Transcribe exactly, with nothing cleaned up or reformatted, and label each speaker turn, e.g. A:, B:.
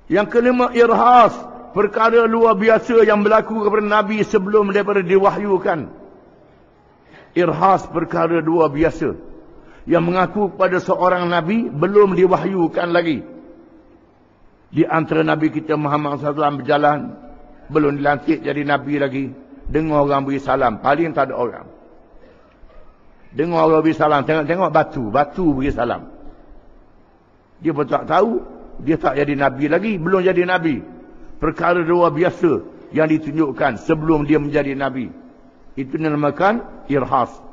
A: Yang kelima, irhas. Perkara luar biasa yang berlaku kepada Nabi sebelum daripada diwahyukan. Irhas perkara luar biasa yang mengaku kepada seorang Nabi belum diwahyukan lagi. Di antara Nabi kita Muhammad sallallahu alaihi wasallam berjalan, belum dilantik jadi Nabi lagi. Dengar orang beri salam, paling tak ada orang. Dengar orang beri salam, tengok-tengok batu, batu beri salam. Dia pun tak tahu, dia tak jadi Nabi lagi, belum jadi Nabi. Perkara luar biasa yang ditunjukkan sebelum dia menjadi Nabi. Itu dinamakan irhas.